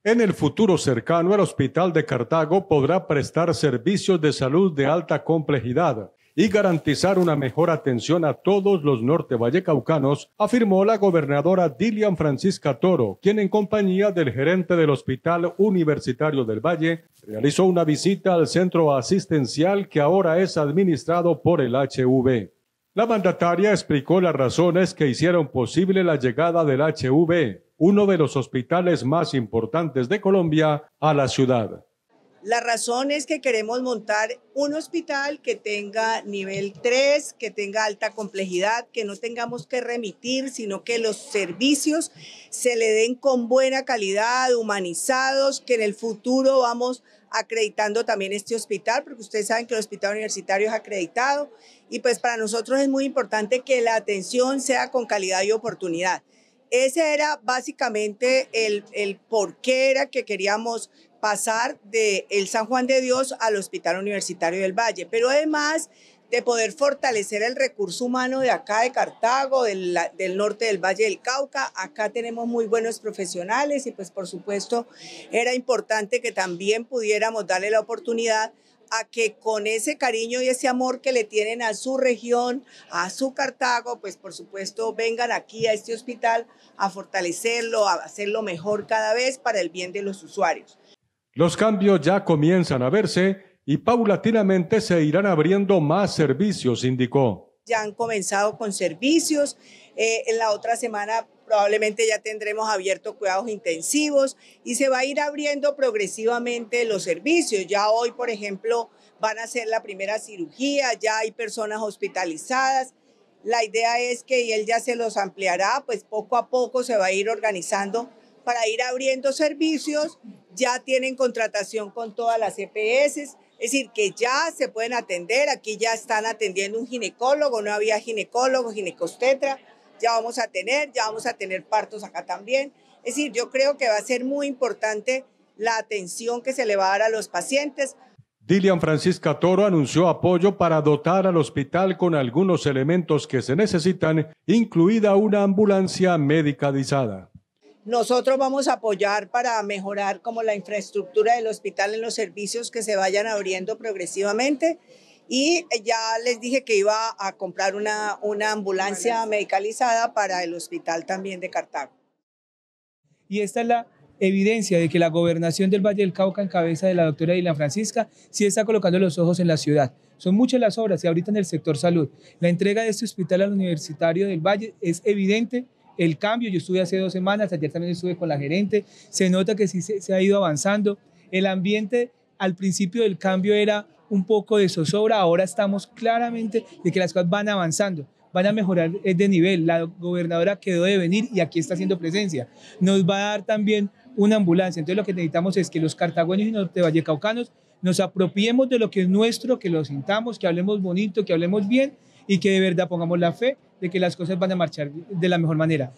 En el futuro cercano, el Hospital de Cartago podrá prestar servicios de salud de alta complejidad y garantizar una mejor atención a todos los norte-vallecaucanos, afirmó la gobernadora Dilian Francisca Toro, quien en compañía del gerente del Hospital Universitario del Valle realizó una visita al centro asistencial que ahora es administrado por el HV. La mandataria explicó las razones que hicieron posible la llegada del HV, uno de los hospitales más importantes de Colombia, a la ciudad. La razón es que queremos montar un hospital que tenga nivel 3, que tenga alta complejidad, que no tengamos que remitir, sino que los servicios se le den con buena calidad, humanizados, que en el futuro vamos acreditando también este hospital, porque ustedes saben que el hospital universitario es acreditado y pues para nosotros es muy importante que la atención sea con calidad y oportunidad. Ese era básicamente el por qué era que queríamos pasar del San Juan de Dios al Hospital Universitario del Valle, pero además de poder fortalecer el recurso humano de acá de Cartago, del norte del Valle del Cauca. Acá tenemos muy buenos profesionales y pues por supuesto era importante que también pudiéramos darle la oportunidad a que con ese cariño y ese amor que le tienen a su región, a su Cartago, pues por supuesto vengan aquí a este hospital a fortalecerlo, a hacerlo mejor cada vez para el bien de los usuarios. Los cambios ya comienzan a verse y paulatinamente se irán abriendo más servicios, indicó. Ya han comenzado con servicios, en la otra semana probablemente ya tendremos abiertos cuidados intensivos y se va a ir abriendo progresivamente los servicios. Ya hoy, por ejemplo, van a hacer la primera cirugía, ya hay personas hospitalizadas. La idea es que, y él ya se los ampliará, pues poco a poco se va a ir organizando para ir abriendo servicios. Ya tienen contratación con todas las EPS, es decir, que ya se pueden atender. Aquí ya están atendiendo un ginecólogo, no había ginecólogo, ginecostetra, ya vamos a tener partos acá también. Es decir, yo creo que va a ser muy importante la atención que se le va a dar a los pacientes. Dilian Francisca Toro anunció apoyo para dotar al hospital con algunos elementos que se necesitan, incluida una ambulancia medicalizada. Nosotros vamos a apoyar para mejorar como la infraestructura del hospital en los servicios que se vayan abriendo progresivamente y ya les dije que iba a comprar una ambulancia medicalizada para el hospital también de Cartago. Y esta es la evidencia de que la gobernación del Valle del Cauca en cabeza de la doctora Dilian Francisca sí está colocando los ojos en la ciudad. Son muchas las obras y ahorita en el sector salud. La entrega de este hospital al Universitario del Valle es evidente. El cambio, yo estuve hace 2 semanas, ayer también estuve con la gerente, se nota que sí se ha ido avanzando. El ambiente al principio del cambio era un poco de zozobra, ahora estamos claramente de que las cosas van avanzando, van a mejorar de nivel. La gobernadora quedó de venir y aquí está haciendo presencia. Nos va a dar también una ambulancia, entonces lo que necesitamos es que los cartagüeños y nortevallecaucanos nos apropiemos de lo que es nuestro, que lo sintamos, que hablemos bonito, que hablemos bien y que de verdad pongamos la fe de que las cosas van a marchar de la mejor manera.